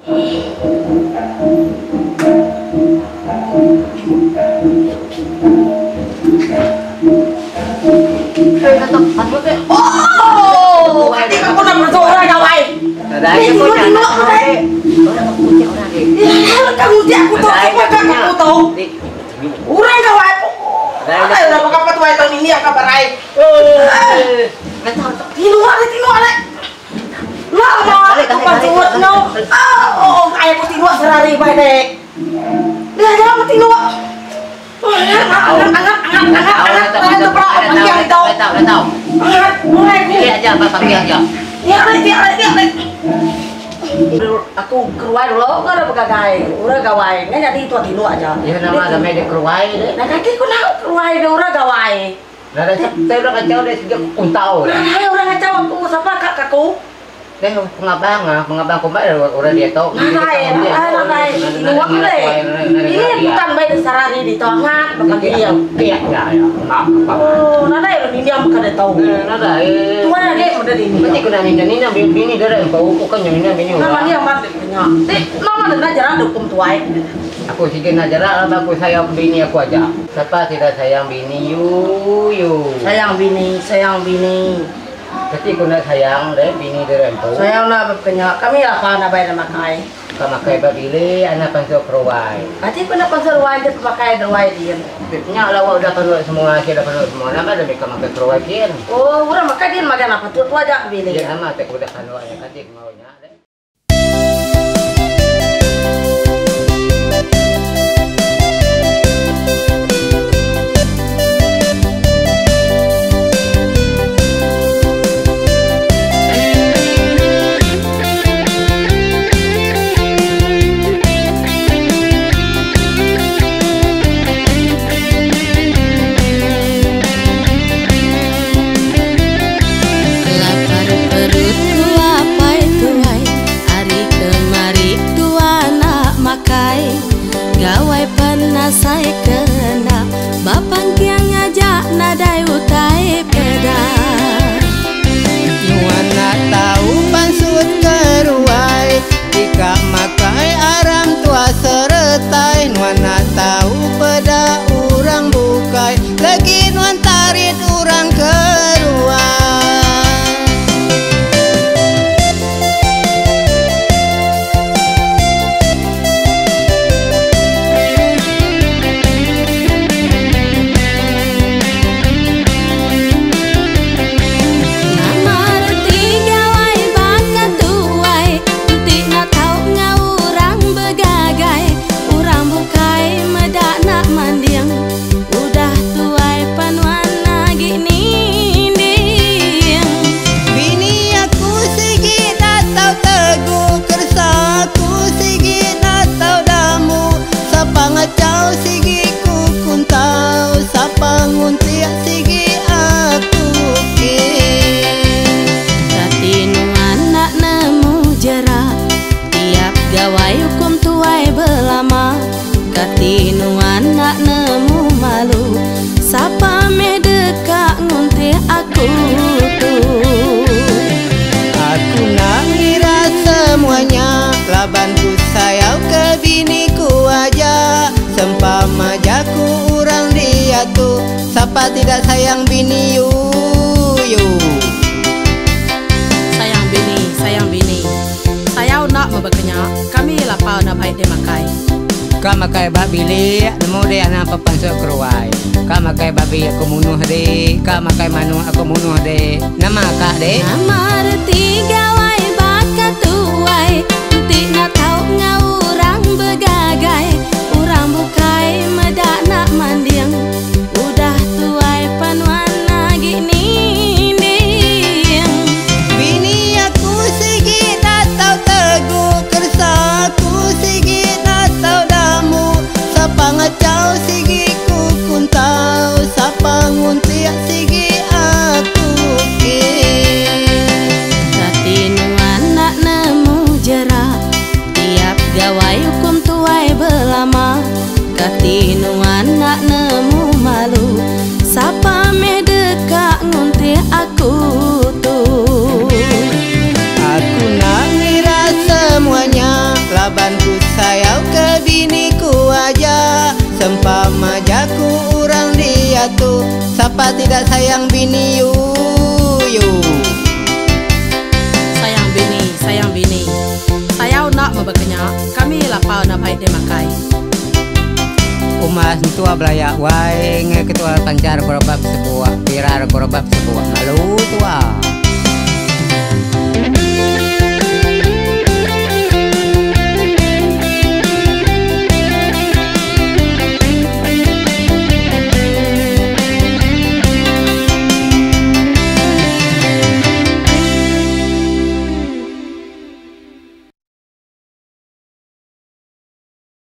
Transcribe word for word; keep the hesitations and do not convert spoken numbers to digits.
Oh, nanti aku nak bersuara kawai. Ada aja kok jangan kawai. Orang aku putih orang deh. Ya, kamu dia aku tahu apa kamu tahu. Orang kawai. Ayo nak pakai apa tuh tahun ini yang kabar ai. Eh, tino ada tino ada. Lama aku bersuara no. Oh, ayah aku tino serari baik dek. Dia jangan tino. Angat, angat, angat, angat, angat, angat, itu berapa panjang itu? Tahu, tahu, tahu. Angat, mulai. Dia aja, bapak dia aja. Dia, dia, dia, dia. Aku keluar dulu, kan ada pegawai, orang gawai, nggak jadi itu tino aja. Ya nama ada medik keruai deh. Nah kaki aku tahu keluar deh orang gawai. Nah ada saya udah kacau deh sejak untau. Nah orang kacau aku siapa kak kakku? Deh pengabang ah, pengabang kembali orang dia tahu. Nah lain, nah lain, tino aku deh. Ini bukan baik sarari di tangan, bukan dia. Iya enggak ya, maaf apa. Oh, nada ya ini dia bukan dia tahu. Nada eh. Tuan ada udah di ini. Berarti kena ini ini bini dari bau bukan yang ini bini. Nama dia mati punya. Dek, nama dan ajaran hukum tuai. Aku sikit ajaran apa aku sayang bini aku aja. Siapa tidak sayang bini yu yu. Sayang bini, sayang bini. Berarti kena sayang deh bini dari bau. Sayang na punya. Kami apa na bayar nama kai. Kamakai babili anak pansok ruwai. Berarti kena pasal ruai dia pakai ruai dia. Nya lawa udah penuh semua, sudah penuh semua. Nama ada mereka makan ruwai kian. Oh, orang makan dia makan apa tuh? Tu aja bini. Ya nama tak udah penuh ya katik maunya. Saya kena bapan tiang ngajak nadai utai peda. Nuana tahu pansut keruai jika makai aram tua seretai. Nuana tahu peda urang bukai lagi nuan tarit urang keruai. Bantu sayau ke biniku aja. Sempama jaku urang dia tuh siapa tidak sayang bini yu yu. Sayang bini, sayang bini. Sayau nak membekenya. Kami lapau nak baik dia makai. Kama kay babili nemu de anak papansok keruai. Kama kay babi aku munuh de. Kama kay manu aku munuh de. Nama kak de. Nama tiga wai bakat tuai. Tidak tahu ngurang begagai, urang bukai medak nak mandiang. Udah tuai panuan lagi ninding. Bini aku sigit atau teguh kersaku sigit atau damu. Sapa ngacau sigi kukuntau, sapa nguntiak sigi aku ki. Satinua atu, siapa tidak sayang bini yu yu. Sayang bini, sayang bini. Saya nak membekanya, kami lapau nak baik demakai. Umas tua belaya wae nge ketua pancar korobab sebuah, pirar korobab sebuah. Malu tua.